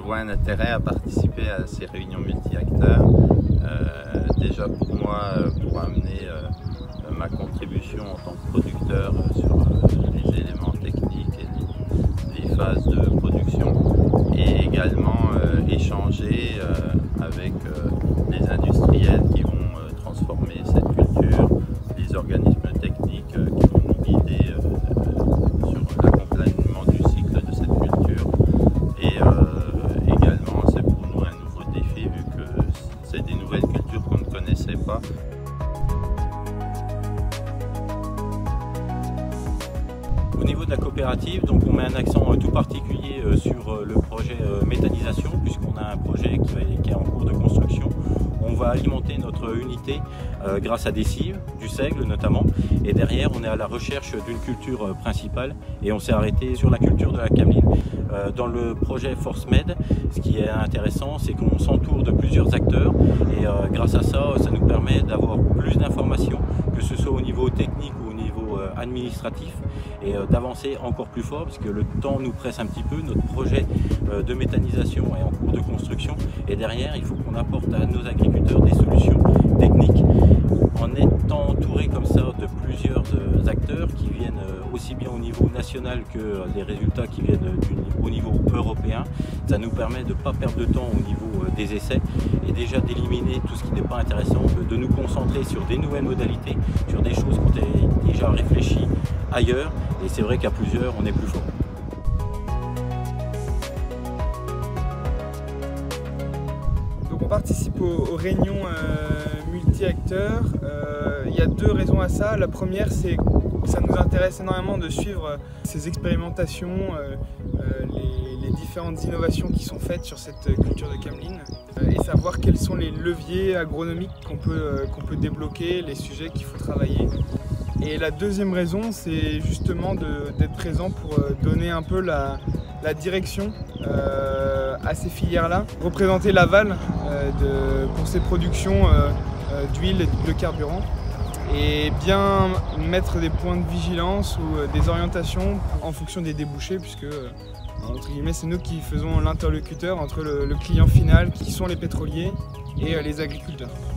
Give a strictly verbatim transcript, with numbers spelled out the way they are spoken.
vois un intérêt à participer à ces réunions multi-acteurs. Euh, déjà pour moi, pour amener euh, ma contribution en tant que producteur sur euh, les éléments techniques et les, les phases de production, et également euh, échanger euh, avec euh, les industriels qui vont euh, transformer cette culture, les organismes techniques euh, qui vont nous guider euh, sur l'accompagnement du cycle de cette culture. Et euh, également, c'est pour nous un nouveau défi vu que c'est des nouvelles cultures qu'on ne connaissait pas. Au niveau de la coopérative, donc on met un accent tout particulier sur le projet méthanisation, puisqu'on a un projet qui, va, qui est en cours de construction. On va alimenter notre unité euh, grâce à des cives, du seigle notamment, et derrière on est à la recherche d'une culture principale et on s'est arrêté sur la culture de la cameline. Euh, dans le projet ForceMed, ce qui est intéressant, c'est qu'on s'entoure de plusieurs acteurs et euh, grâce à ça, ça nous permet d'avoir plus d'informations, que ce soit au niveau technique ou au niveau euh, administratif, et euh, d'avancer encore plus fort, parce que le temps nous presse un petit peu. Notre projet euh, de méthanisation est en cours de construction, et derrière il faut qu'on apporte à nos agriculteurs des solutions techniques. En étant entouré comme ça de plusieurs euh, acteurs qui viennent euh, aussi bien au niveau national que euh, des résultats qui viennent euh, du, au niveau européen, ça nous permet de ne pas perdre de temps au niveau euh, des essais et déjà d'éliminer tout ce qui n'est pas intéressant, de, de nous concentrer sur des nouvelles modalités, sur des choses qui ont été déjà réfléchies ailleurs, et c'est vrai qu'à plusieurs on est plus fort. Donc on participe aux, aux réunions euh, multi-acteurs. Euh, il y a deux raisons à ça. La première, c'est que ça nous intéresse énormément de suivre ces expérimentations, euh, euh, les, les différentes innovations qui sont faites sur cette culture de cameline, euh, et savoir quels sont les leviers agronomiques qu'on peut, euh, qu'on peut débloquer, les sujets qu'il faut travailler. Et la deuxième raison, c'est justement d'être présent pour donner un peu la, la direction euh, à ces filières-là, représenter l'aval euh, de, pour ces productions euh, euh, d'huile et de carburant, et bien mettre des points de vigilance ou euh, des orientations en fonction des débouchés, puisque euh, entre guillemets, c'est nous qui faisons l'interlocuteur entre le, le client final, qui sont les pétroliers, et euh, les agriculteurs.